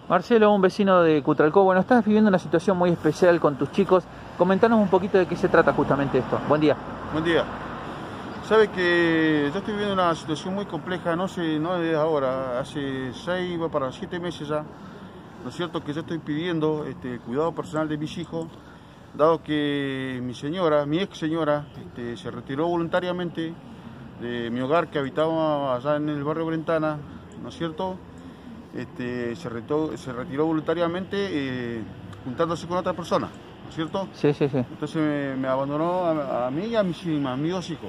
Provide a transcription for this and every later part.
Marcelo, un vecino de Cutralcó. Bueno, estás viviendo una situación muy especial con tus chicos. Comentanos un poquito de qué se trata justamente esto. Buen día. Buen día. Sabe que yo estoy viviendo una situación muy compleja, no es de ahora, hace 6, va para 7 meses ya. ¿No es cierto? Que yo estoy pidiendo el cuidado personal de mis hijos, dado que mi ex señora, se retiró voluntariamente de mi hogar que habitaba allá en el barrio Brentana, ¿no es cierto? Se retiró voluntariamente juntándose con otra persona, ¿no es cierto? Sí, sí, sí. Entonces me abandonó a mí y a mis 2 hijos.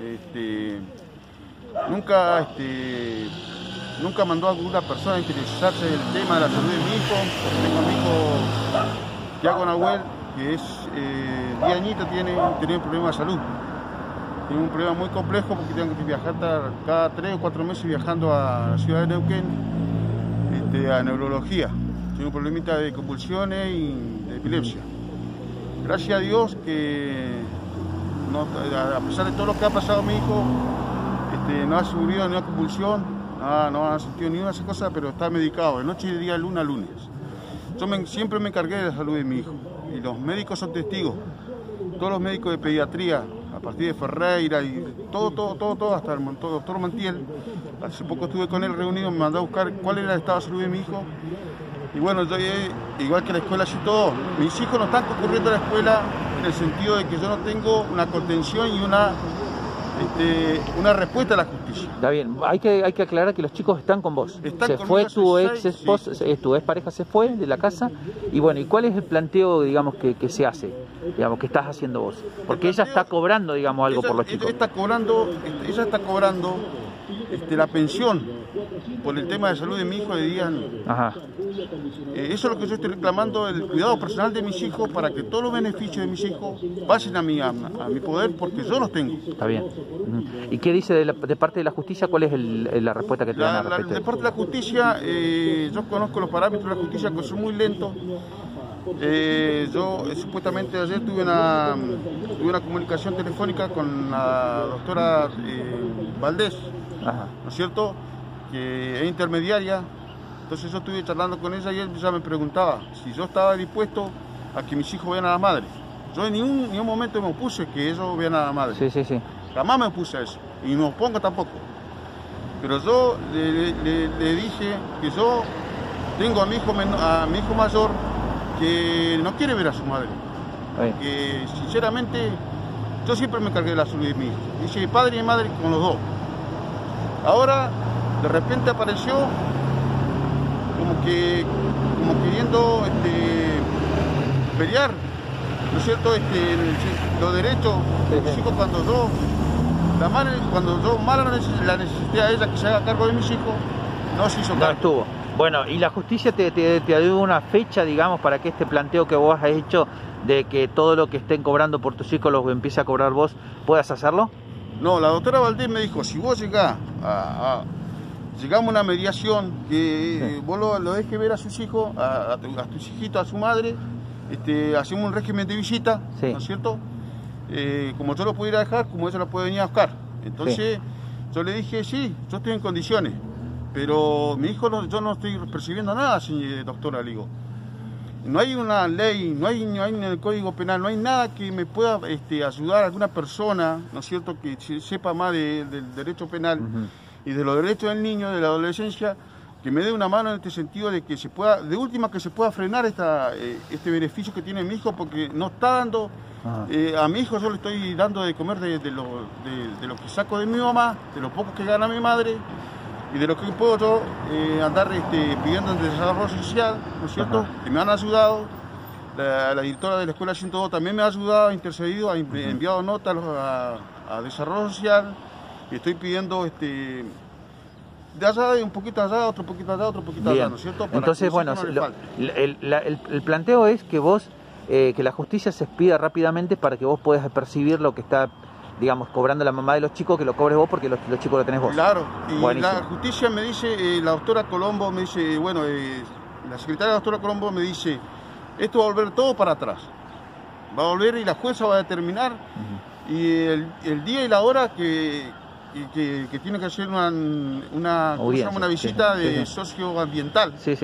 Nunca mandó a alguna persona a interesarse del tema de la salud de mi hijo, porque tengo a mi hijo Tiago Nahuel, que es 10 añitos, tiene un problema de salud. Tiene un problema muy complejo porque tengo que viajar cada 3 o 4 meses viajando a la ciudad de Neuquén a neurología. Tiene un problemita de convulsiones y de epilepsia. Gracias a Dios que a pesar de todo lo que ha pasado a mi hijo, no ha sufrido ni una convulsión, no ha sentido ni una de esas cosas, pero está medicado de noche y de día, de lunes a lunes. Yo siempre me encargué de la salud de mi hijo y los médicos son testigos. Todos los médicos de pediatría, a partir de Ferreira y todo, hasta el doctor Mantiel. Hace poco estuve con él reunido, me mandó a buscar cuál era el estado de salud de mi hijo. Y bueno, yo, igual que la escuela y todo, mis hijos no están concurriendo a la escuela en el sentido de que yo no tengo una contención y una respuesta a la justicia. Está bien, hay que aclarar que los chicos están con vos. Se fue tu ex esposa, sí. Tu ex pareja se fue de la casa y bueno, ¿y cuál es el planteo, digamos, que se hace? Digamos, que estás haciendo vos. Porque ella está cobrando, digamos, algo por los chicos. Ella está cobrando la pensión por el tema de salud de mi hijo de 10 años. Ajá. Eso es lo que yo estoy reclamando, el cuidado personal de mis hijos, para que todos los beneficios de mis hijos pasen a mi poder, porque yo los tengo. Está bien. ¿Y qué dice de parte de la justicia? ¿Cuál es la respuesta que te dan al respecto? De parte de la justicia, yo conozco los parámetros de la justicia, que son muy lentos. Yo supuestamente ayer tuve una comunicación telefónica con la doctora Valdés, Ajá. ¿no es cierto?, que es intermediaria. Entonces yo estuve charlando con ella y ella me preguntaba si yo estaba dispuesto a que mis hijos vean a la madre. Yo en ningún momento me opuse que ellos vean a la madre. Sí, sí, sí. Jamás me opuse a eso y me opongo tampoco. Pero yo le dije que yo tengo a mi hijo mayor que no quiere ver a su madre. Que sinceramente yo siempre me encargué de la salud de mi hijo. Dice padre y madre con los dos. Ahora de repente apareció como queriendo pelear, ¿no es cierto?, los derechos de mis hijos cuando yo la necesité a ella que se haga cargo de mis hijos, no se hizo cargo. No estuvo. Bueno, ¿y la justicia te dio una fecha, digamos, para que este planteo que vos has hecho de que todo lo que estén cobrando por tus hijos lo empiece a cobrar vos, puedas hacerlo? No, la doctora Valdés me dijo, si vos llegás llegamos a una mediación que sí, vos lo dejes ver a sus hijos, a tus hijitos, a su madre, hacemos un régimen de visita, sí, ¿no es cierto? Como yo lo pudiera dejar, como ella lo puede venir a buscar. Entonces sí, yo le dije, sí, yo estoy en condiciones, pero mi hijo yo no estoy percibiendo nada, doctora, le digo. No hay una ley, no hay en el Código Penal, no hay nada que me pueda ayudar a alguna persona, ¿no es cierto?, que sepa más del derecho penal y de los derechos del niño, de la adolescencia, que me dé una mano en este sentido de que se pueda, de última, que se pueda frenar este beneficio que tiene mi hijo, porque no está dando, a mi hijo yo le estoy dando de comer de lo que saco de mi mamá, de lo poco que gana mi madre, y de lo que puedo yo andar pidiendo en desarrollo social, ¿no es cierto?, que me han ayudado. La directora de la Escuela 102 también me ha ayudado, ha intercedido, ha enviado notas a desarrollo social, y estoy pidiendo de allá, un poquito allá, otro poquito allá, otro poquito allá, ¿no es cierto? Para entonces, bueno, el planteo es que vos, que la justicia se expida rápidamente para que vos puedas percibir lo que está, digamos, cobrando la mamá de los chicos, que lo cobres vos porque los chicos lo tenés vos. Claro, y buenísimo. La justicia me dice, la doctora Colombo me dice, bueno, la secretaria doctora Colombo me dice, esto va a volver todo para atrás. Va a volver y la jueza va a determinar y el día y la hora que tiene que hacer una visita socioambiental. Sí, sí.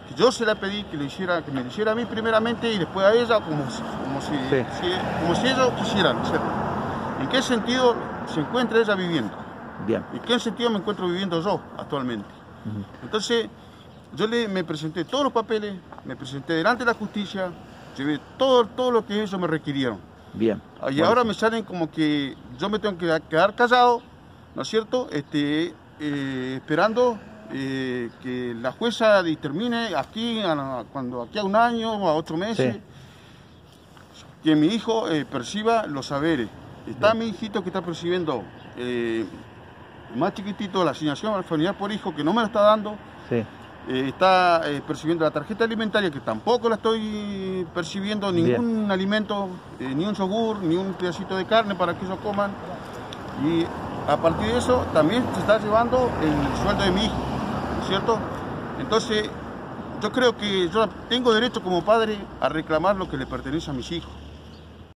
que yo se la pedí que, que me lo hiciera a mí primeramente y después a ella, como si ellos quisieran hacerlo. ¿En qué sentido se encuentra ella viviendo? Bien. ¿En qué sentido me encuentro viviendo yo actualmente? Entonces, yo me presenté todos los papeles, me presenté delante de la justicia, llevé todo lo que ellos me requirieron. Bien. Y bueno, ahora me salen como que yo me tengo que quedar callado, ¿no es cierto? Esperando que la jueza determine aquí, aquí a un año o a 8 meses, sí, que mi hijo perciba los saberes. Está mi hijito que está percibiendo, más chiquitito, la asignación familiar por hijo, que no me lo está dando. Sí. Está percibiendo la tarjeta alimentaria, que tampoco la estoy percibiendo, ningún alimento, ni un yogur, ni un pedacito de carne para que ellos coman. Y a partir de eso también se está llevando el sueldo de mi hijo, ¿cierto? Entonces, yo creo que yo tengo derecho como padre a reclamar lo que le pertenece a mis hijos.